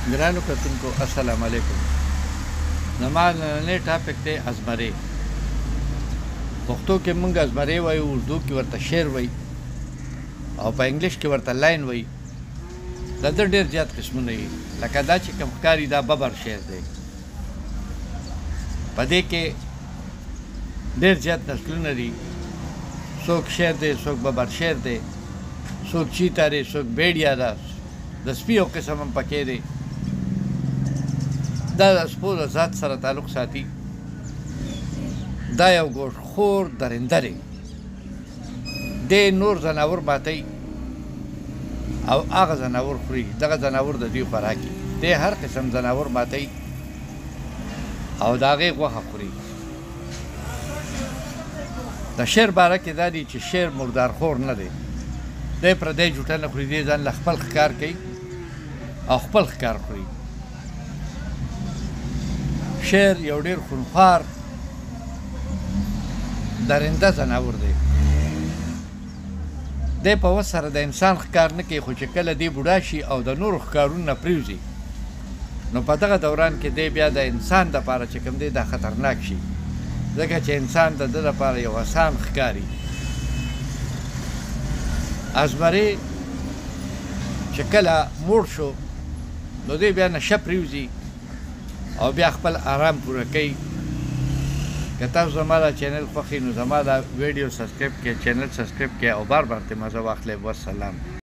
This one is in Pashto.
ګرانو کتونکو السلام علیکم. زما نننی ټاپک دی ازمرې. پښتو کې موږ ازمرې وایو، اردو کې ورته شعر وایي او په انګلیش کې ورته لاین وایي. د ده ډېر زیات قسمونه دي، لکه دا چې کوم ښکاري دا ببر شعر دی. په دې کې ډېر زیات نسلونه دي، څوک شعر دی، څوک ببر شعر دی، څوک چیتا دی، څوک بیډیا ده، د سپي یو قسم هم پکې دی. دا د سپو د ذات سره تعلق ساتي. دا یو ګوشخور درنده دی. دی نور ځناور ماتوي او هغه ځناور خوري. دغه ځناور د دوی خوراکي. دی هر قسم ځناور ماتوي او د هغې غوښه خوري. د شعر باره کې دا دی چې شعر مردارخور نه دی. دی پردی جوټه نه خوري. دی ځان له خپل ښکار کوي او خپل ښکار خوري. شعر یو ډېر خونخوار درنده ځناور دی. دی په وس سره د انسان ښکار نه کوي، خو چې کله دی بوډا شي او د نورو ښکارونو نه پرېوځي، نو په دغه دوران کې دی بیا د انسان دپاره چې کوم دی دا خطرناک شي، ځکه چې انسان د ده دپاره یو اسان ښکاري. ازمرې چې کله موړ شو، نو دی بیا نشه پرېوځي او بیا خپل آرام پوره کوي. که تاسو زما دا چینل خوښوي نو زما دا ویډیو سبسکرایب کړئ، چینل سبسکرایب کړئ او بار بار ترې مزه واخلئ. والسلام.